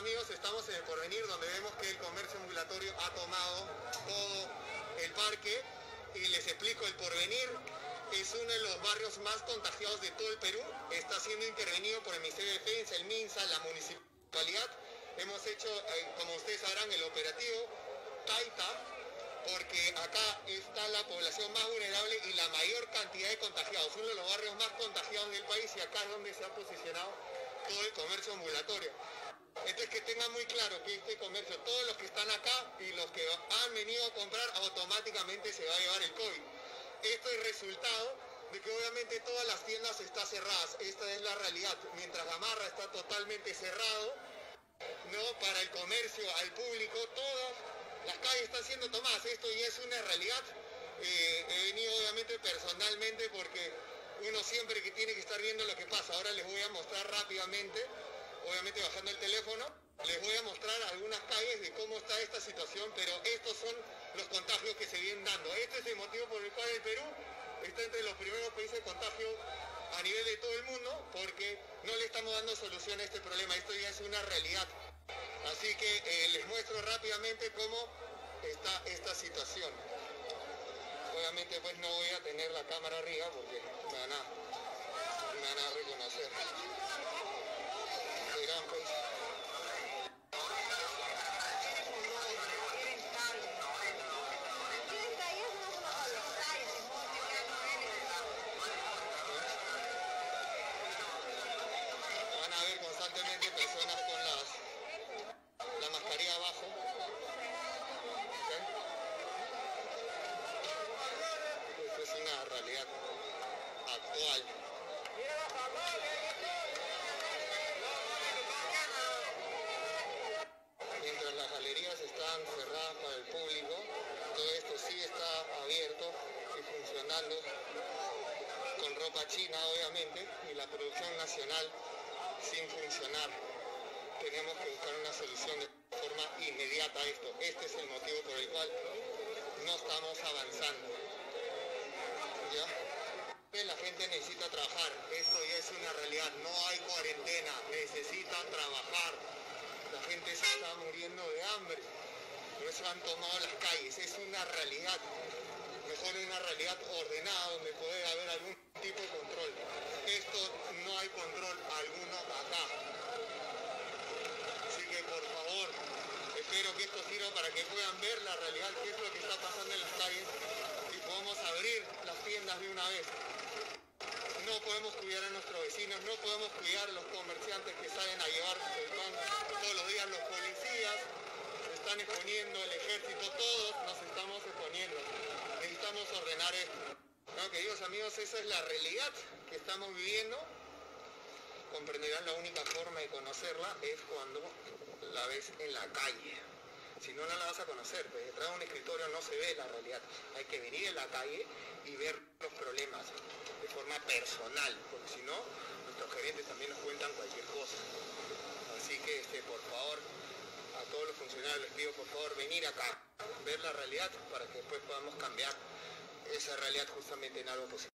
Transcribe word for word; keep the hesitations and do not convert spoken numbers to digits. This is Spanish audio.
amigos, estamos en el Porvenir, donde vemos que el comercio ambulatorio ha tomado todo el parque. Y les explico, el Porvenir es uno de los barrios más contagiados de todo el Perú. Está siendo intervenido por el Ministerio de Defensa, el MINSA, la municipalidad. Hemos hecho, eh, como ustedes sabrán, el operativo Taita, porque acá está la población más vulnerable y la mayor cantidad de contagiados. Uno de los barrios más contagiados del país, y acá es donde se ha posicionado todo el comercio ambulatorio. Entonces, que tengan muy claro que este comercio, todos los que están acá y los que han venido a comprar, automáticamente se va a llevar el COVID. Esto es resultado de que obviamente todas las tiendas están cerradas. Esta es la realidad. Mientras Gamarra está totalmente cerrado, ¿no? Para el comercio, al público, todas las calles están siendo tomadas. Esto ya es una realidad. Eh, he venido obviamente personalmente porque uno siempre que tiene que estar viendo lo que pasa. Ahora les voy a mostrar rápidamente, obviamente bajando el teléfono, les voy a mostrar algunas calles de cómo está esta situación, pero estos son los contagios que se vienen dando. Este es el motivo por el cual el Perú está entre los primeros países de contagio a nivel de todo el mundo, porque no le estamos dando solución a este problema. Esto ya es una realidad. Así que eh, les muestro rápidamente cómo está esta situación. Obviamente pues no voy a tener la cámara arriba porque me van a, me van a reconocer. Verán pues. Van a ver constantemente personas con las, la mascarilla abajo. Esto es una realidad actual. Mientras las galerías están cerradas para el público, todo esto sí está abierto y funcionando con ropa china obviamente, y la producción nacional sin funcionar. Tenemos que buscar una solución de forma inmediata a esto. Este es el motivo por el cual no estamos avanzando. ¿Ya? La gente necesita trabajar. Esto ya es una realidad. No hay cuarentena. Necesitan trabajar. La gente se está muriendo de hambre. Por eso han tomado las calles. Es una realidad. Mejor una realidad ordenada donde puede haber algún tipo de control. Esto no hay control alguno acá. Así que por favor, espero que esto sirva para que puedan ver la realidad, qué es lo que está pasando en las calles, y podamos abrir las tiendas de una vez. No podemos cuidar a nuestros vecinos, no podemos cuidar a los comerciantes que salen a llevar el pan todos los días. Los policías se están exponiendo, el ejército, todos nos estamos exponiendo. Necesitamos ordenar esto. ¿No? Queridos amigos, esa es la realidad que estamos viviendo. Comprenderán, la única forma de conocerla es cuando la ves en la calle. Si no, no la vas a conocer. Pues detrás de un escritorio no se ve la realidad. Hay que venir en la calle y ver los problemas de forma personal, porque si no, nuestros gerentes también nos cuentan cualquier cosa. Así que, este, por favor, a todos los funcionarios les pido, por favor, venir acá, ver la realidad para que después podamos cambiar esa realidad justamente en algo positivo.